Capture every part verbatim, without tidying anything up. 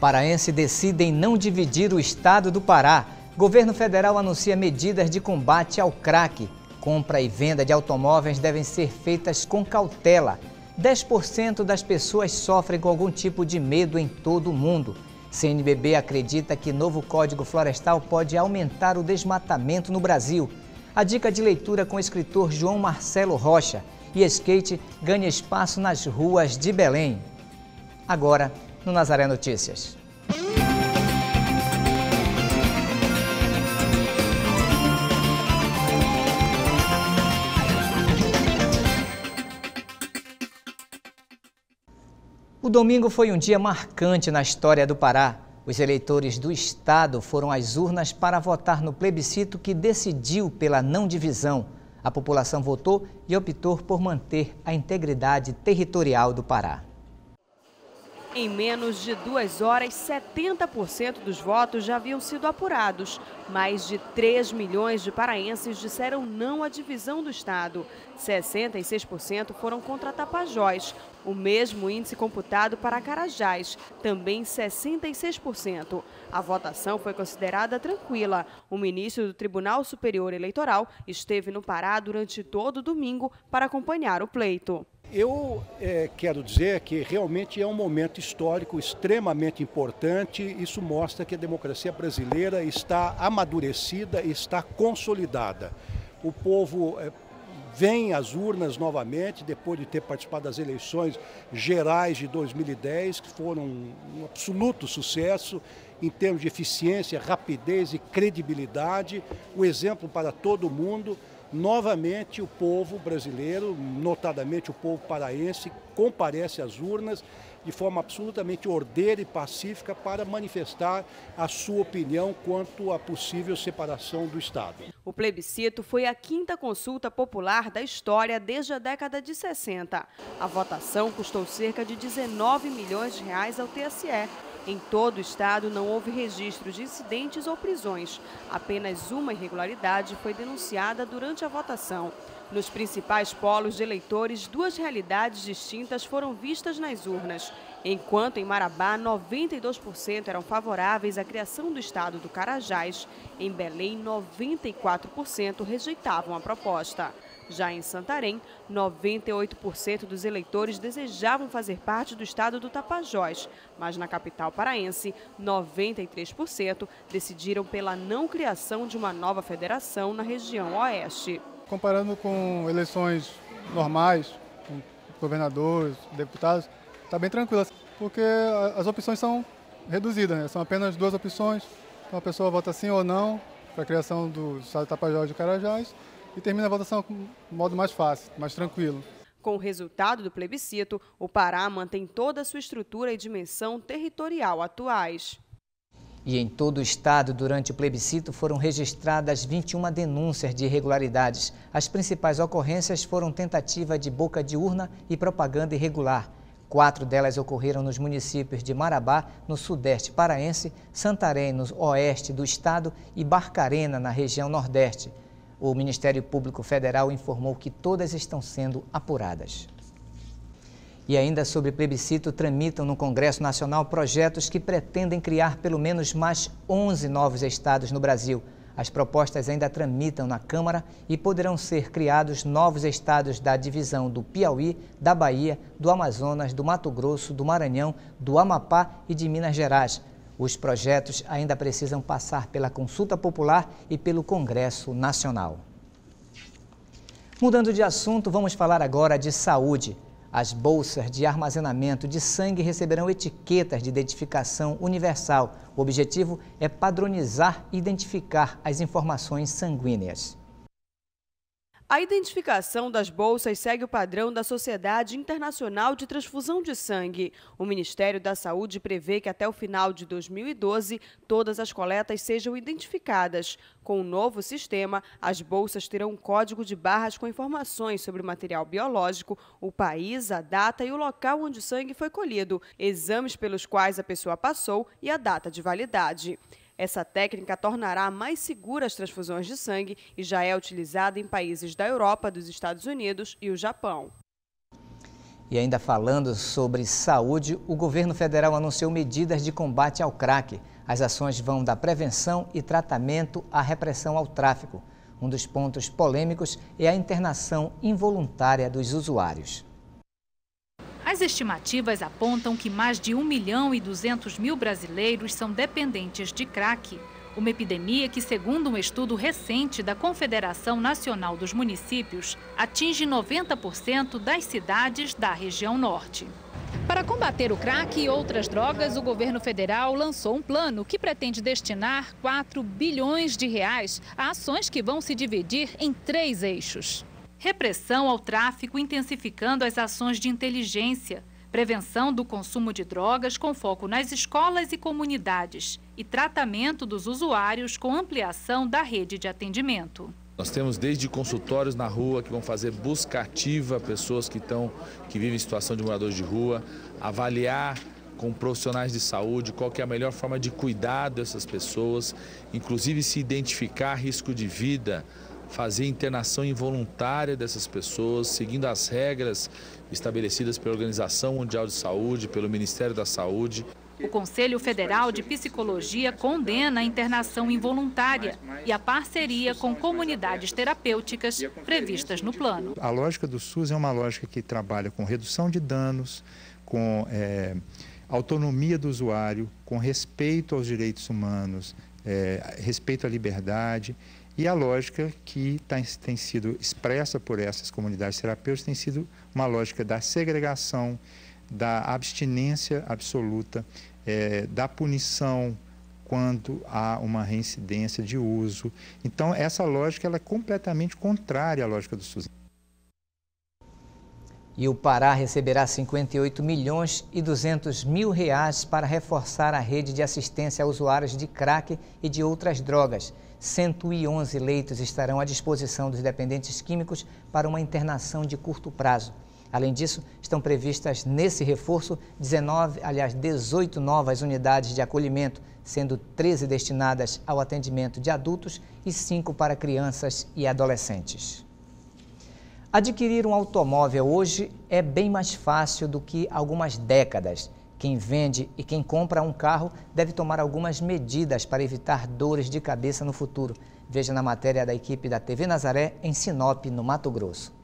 Paraense decide em não dividir o estado do Pará. Governo federal anuncia medidas de combate ao crack. Compra e venda de automóveis devem ser feitas com cautela. dez por cento das pessoas sofrem com algum tipo de medo em todo o mundo. C N B B acredita que novo Código Florestal pode aumentar o desmatamento no Brasil. A dica de leitura com o escritor João Marcelo Rocha. E skate ganha espaço nas ruas de Belém. Agora, no Nazaré Notícias. O domingo foi um dia marcante na história do Pará. Os eleitores do estado foram às urnas para votar no plebiscito que decidiu pela não divisão. A população votou e optou por manter a integridade territorial do Pará. Em menos de duas horas, setenta por cento dos votos já haviam sido apurados. Mais de três milhões de paraenses disseram não à divisão do estado. sessenta e seis por cento foram contra Tapajós. O mesmo índice computado para Carajás, também sessenta e seis por cento. A votação foi considerada tranquila. O ministro do Tribunal Superior Eleitoral esteve no Pará durante todo o domingo para acompanhar o pleito. Eu é, quero dizer que realmente é um momento histórico extremamente importante. Isso mostra que a democracia brasileira está amadurecida e está consolidada. O povo é, vem às urnas novamente, depois de ter participado das eleições gerais de dois mil e dez, que foram um absoluto sucesso em termos de eficiência, rapidez e credibilidade. O exemplo para todo mundo. Novamente, o povo brasileiro, notadamente o povo paraense, comparece às urnas de forma absolutamente ordeira e pacífica para manifestar a sua opinião quanto à possível separação do estado. O plebiscito foi a quinta consulta popular da história desde a década de sessenta. A votação custou cerca de dezenove milhões de reais ao T S E. Em todo o estado não houve registro de incidentes ou prisões. Apenas uma irregularidade foi denunciada durante a votação. Nos principais polos de eleitores, duas realidades distintas foram vistas nas urnas. Enquanto em Marabá, noventa e dois por cento eram favoráveis à criação do estado do Carajás, em Belém, noventa e quatro por cento rejeitavam a proposta. Já em Santarém, noventa e oito por cento dos eleitores desejavam fazer parte do estado do Tapajós, mas na capital paraense, noventa e três por cento decidiram pela não criação de uma nova federação na região oeste. Comparando com eleições normais, com governadores, deputados, está bem tranquilo, porque as opções são reduzidas, né? São apenas duas opções, então a pessoa vota sim ou não para a criação do estado do Tapajós e do Carajás, e termina a votação com um modo mais fácil, mais tranquilo. Com o resultado do plebiscito, o Pará mantém toda a sua estrutura e dimensão territorial atuais. E em todo o estado, durante o plebiscito, foram registradas vinte e uma denúncias de irregularidades. As principais ocorrências foram tentativa de boca de urna e propaganda irregular. Quatro delas ocorreram nos municípios de Marabá, no sudeste paraense, Santarém, no oeste do estado, e Barcarena, na região nordeste. O Ministério Público Federal informou que todas estão sendo apuradas. E ainda sobre plebiscito, tramitam no Congresso Nacional projetos que pretendem criar pelo menos mais onze novos estados no Brasil. As propostas ainda tramitam na Câmara e poderão ser criados novos estados da divisão do Piauí, da Bahia, do Amazonas, do Mato Grosso, do Maranhão, do Amapá e de Minas Gerais. Os projetos ainda precisam passar pela consulta popular e pelo Congresso Nacional. Mudando de assunto, vamos falar agora de saúde. As bolsas de armazenamento de sangue receberão etiquetas de identificação universal. O objetivo é padronizar e identificar as informações sanguíneas. A identificação das bolsas segue o padrão da Sociedade Internacional de Transfusão de Sangue. O Ministério da Saúde prevê que até o final de dois mil e doze, todas as coletas sejam identificadas. Com o novo sistema, as bolsas terão um código de barras com informações sobre o material biológico, o país, a data e o local onde o sangue foi colhido, exames pelos quais a pessoa passou e a data de validade. Essa técnica tornará mais seguras as transfusões de sangue e já é utilizada em países da Europa, dos Estados Unidos e o Japão. E ainda falando sobre saúde, o governo federal anunciou medidas de combate ao crack. As ações vão da prevenção e tratamento à repressão ao tráfico. Um dos pontos polêmicos é a internação involuntária dos usuários. As estimativas apontam que mais de um milhão e duzentos mil brasileiros são dependentes de crack. Uma epidemia que, segundo um estudo recente da Confederação Nacional dos Municípios, atinge noventa por cento das cidades da região norte. Para combater o crack e outras drogas, o governo federal lançou um plano que pretende destinar quatro bilhões de reais a ações que vão se dividir em três eixos. Repressão ao tráfico, intensificando as ações de inteligência. Prevenção do consumo de drogas com foco nas escolas e comunidades e tratamento dos usuários com ampliação da rede de atendimento. Nós temos desde consultórios na rua que vão fazer busca ativa, pessoas que, estão, que vivem em situação de moradores de rua, avaliar com profissionais de saúde qual que é a melhor forma de cuidar dessas pessoas, inclusive se identificar risco de vida, fazer internação involuntária dessas pessoas, seguindo as regras estabelecidas pela Organização Mundial de Saúde, pelo Ministério da Saúde. O Conselho Federal de Psicologia condena a internação involuntária e a parceria com comunidades terapêuticas previstas no plano. A lógica do SUS é uma lógica que trabalha com redução de danos, com é, autonomia do usuário, com respeito aos direitos humanos, é, respeito à liberdade. E a lógica que tá, tem sido expressa por essas comunidades terapêuticas tem sido uma lógica da segregação, da abstinência absoluta, é, da punição quando há uma reincidência de uso. Então, essa lógica ela é completamente contrária à lógica do SUS. E o Pará receberá cinquenta e oito milhões e duzentos mil reais para reforçar a rede de assistência a usuários de crack e de outras drogas. cento e onze leitos estarão à disposição dos dependentes químicos para uma internação de curto prazo. Além disso, estão previstas nesse reforço dezenove, aliás, dezoito novas unidades de acolhimento, sendo treze destinadas ao atendimento de adultos e cinco para crianças e adolescentes. Adquirir um automóvel hoje é bem mais fácil do que algumas décadas. Quem vende e quem compra um carro deve tomar algumas medidas para evitar dores de cabeça no futuro. Veja na matéria da equipe da T V Nazaré em Sinop, no Mato Grosso.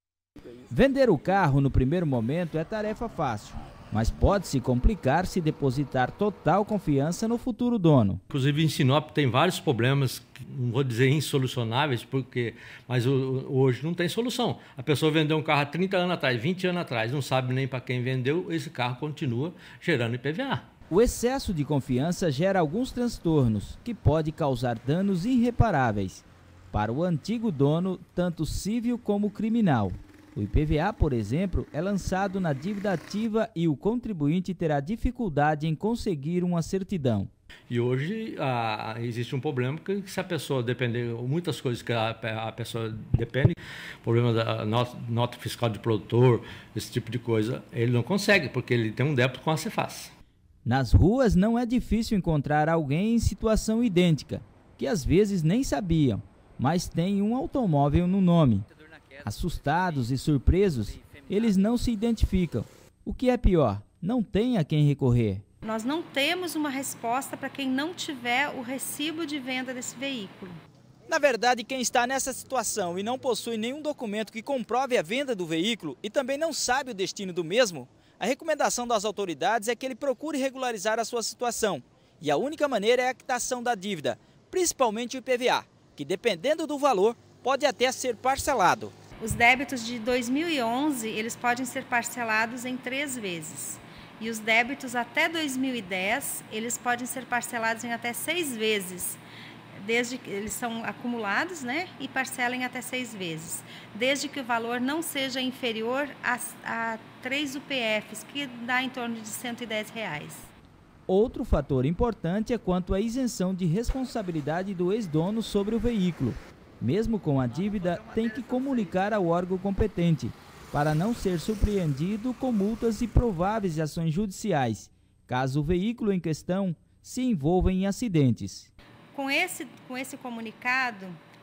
Vender o carro no primeiro momento é tarefa fácil, mas pode se complicar se depositar total confiança no futuro dono. Inclusive em Sinop tem vários problemas, não vou dizer insolucionáveis, porque, mas hoje não tem solução. A pessoa vendeu um carro há trinta anos atrás, vinte anos atrás, não sabe nem para quem vendeu, esse carro continua gerando I P V A. O excesso de confiança gera alguns transtornos, que pode causar danos irreparáveis para o antigo dono, tanto civil como criminal. O I P V A, por exemplo, é lançado na dívida ativa e o contribuinte terá dificuldade em conseguir uma certidão. E hoje ah, existe um problema que se a pessoa depender, muitas coisas que a, a pessoa depende, problema da nota, nota fiscal de produtor, esse tipo de coisa, ele não consegue, porque ele tem um débito com a Cefaz. Nas ruas não é difícil encontrar alguém em situação idêntica, que às vezes nem sabiam, mas tem um automóvel no nome. Assustados e surpresos, eles não se identificam. O que é pior, não tem a quem recorrer. Nós não temos uma resposta para quem não tiver o recibo de venda desse veículo. Na verdade, quem está nessa situação e não possui nenhum documento que comprove a venda do veículo e também não sabe o destino do mesmo, a recomendação das autoridades é que ele procure regularizar a sua situação. E a única maneira é a quitação da dívida, principalmente o I P V A, que dependendo do valor, pode até ser parcelado. Os débitos de dois mil e onze, eles podem ser parcelados em três vezes. E os débitos até dois mil e dez, eles podem ser parcelados em até seis vezes. Desde que eles são acumulados, né? E parcelam até seis vezes. Desde que o valor não seja inferior a, a três U P Fs, que dá em torno de cento e dez reais. Outro fator importante é quanto à isenção de responsabilidade do ex-dono sobre o veículo. Mesmo com a dívida, tem que comunicar ao órgão competente, para não ser surpreendido com multas e prováveis ações judiciais, caso o veículo em questão se envolva em acidentes. Com esse, com esse comunicado,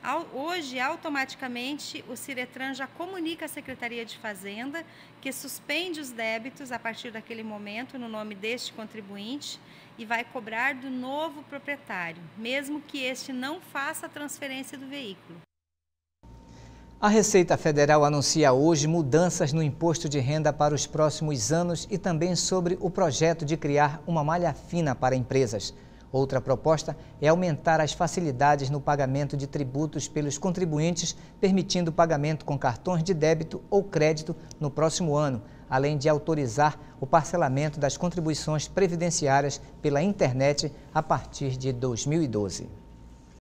Hoje, automaticamente, o Ciretran já comunica à Secretaria de Fazenda que suspende os débitos a partir daquele momento no nome deste contribuinte e vai cobrar do novo proprietário, mesmo que este não faça a transferência do veículo. A Receita Federal anuncia hoje mudanças no imposto de renda para os próximos anos e também sobre o projeto de criar uma malha fina para empresas. Outra proposta é aumentar as facilidades no pagamento de tributos pelos contribuintes, permitindo o pagamento com cartões de débito ou crédito no próximo ano, além de autorizar o parcelamento das contribuições previdenciárias pela internet a partir de dois mil e doze.